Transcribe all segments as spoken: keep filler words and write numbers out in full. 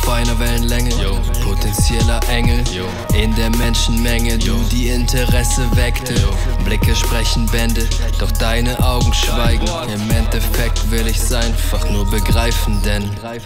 auf einer Wellenlänge, yo. Potenzieller Engel, yo. In der Menschenmenge, yo. Du die Interesse weckte, yo. Blicke sprechen Bände, doch deine Augen schweigen. Im Endeffekt will ich's einfach nur begreifen, denn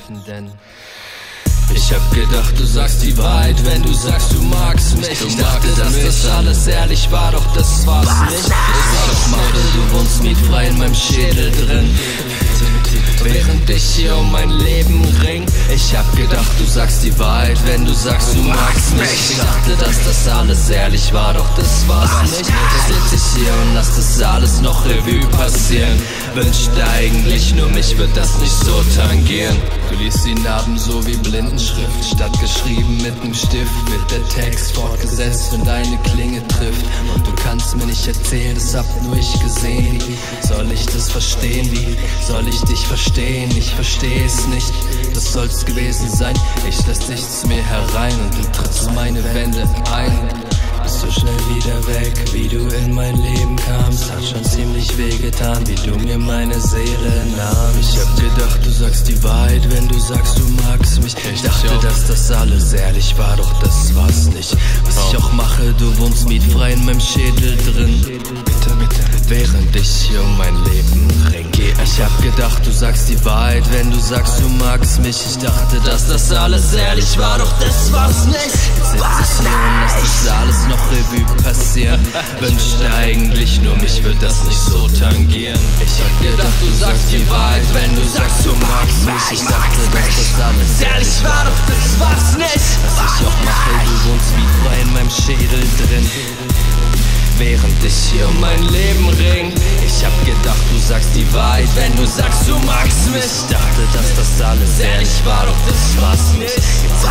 ich hab gedacht, du sagst die Wahrheit, wenn du sagst, du magst mich. Ich dachte, dass das alles ehrlich war, doch das war's nicht. Was ich mache, du wohnst mietfrei in meinem Schädel drin, während ich hier um mein Leben ring. Ich hab gedacht, du sagst die Wahrheit, wenn du sagst, du magst mich. Ich dachte, dass das alles ehrlich war, doch das war's nicht. Jetzt sitz ich hier und lass das alles noch Revue passieren. Wünschte eigentlich nur, mich wird das nicht so tangieren. Du liest die Narben so wie Blindenschrift, statt geschrieben mit nem Stift wird der Text fortgesetzt, wenn deine Klinge trifft. Und du kannst mir nicht erzählen, das hab nur ich gesehen. Wie soll ich das verstehen? Wie soll ich dich verstehen? Ich versteh es nicht, das soll's gewesen sein. Ich lass dich zu mir herein und du trittst meine Wände ein. Bist so schnell wieder weg, wie du in mein Leben kamst. Hat schon ziemlich wehgetan, wie du mir meine Seele nahmst. Ich hab gedacht, du sagst die Wahrheit, wenn du sagst, du magst mich. Ich dachte, dass das alles ehrlich war, doch das war's nicht. Was ich auch mache, du wohnst mietfrei in meinem Schädel drin, bitte, bitte, während ich hier um mein Leben ring. Ich hab gedacht, du sagst die Wahrheit, wenn du sagst, du magst mich. Ich dachte, dass das alles ehrlich war, doch das war's nicht. Jetzt sitz ich hier und lass das alles noch Revue passieren. Wünschte eigentlich nur, mich wird das nicht so tangieren. Ich hab gedacht, du sagst die Wahrheit, wenn du sagst, du magst mich. Ich dachte, dass das alles ehrlich war, doch das war's nicht. Was ich auch mache, du wohnst mietfrei in meinem Schädel drin, während ich hier um mein Leben ring. Ich hab gedacht, du sagst die Wahrheit, wenn du sagst, du magst mich. Ich dachte, dass das alles ehrlich war, doch das war's nicht. Jetzt